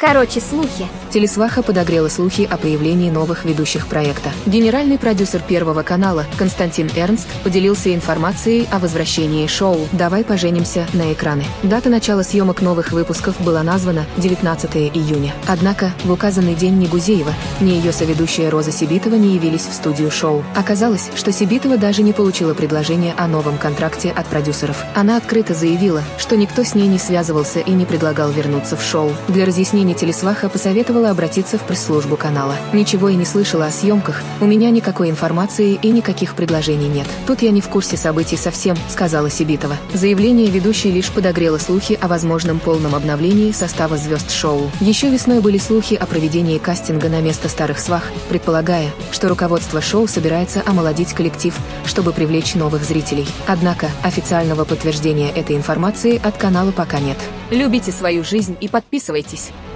Короче, слухи. Телесваха подогрела слухи о появлении новых ведущих проекта. Генеральный продюсер Первого канала Константин Эрнст поделился информацией о возвращении шоу «Давай поженимся» на экраны. Дата начала съемок новых выпусков была названа 19 июня. Однако в указанный день ни Гузеева, ни ее соведущая Роза Сибитова не явились в студию шоу. Оказалось, что Сибитова даже не получила предложение о новом контракте от продюсеров. Она открыто заявила, что никто с ней не связывался и не предлагал вернуться в шоу. Для разъяснения телесваха посоветовала обратиться в пресс-службу канала. «Ничего и не слышала о съемках, у меня никакой информации и никаких предложений нет. Тут я не в курсе событий совсем», — сказала Сибитова. Заявление ведущей лишь подогрело слухи о возможном полном обновлении состава звезд шоу. Еще весной были слухи о проведении кастинга на место старых свах, предполагая, что руководство шоу собирается омолодить коллектив, чтобы привлечь новых зрителей. Однако официального подтверждения этой информации от канала пока нет. Любите свою жизнь и подписывайтесь.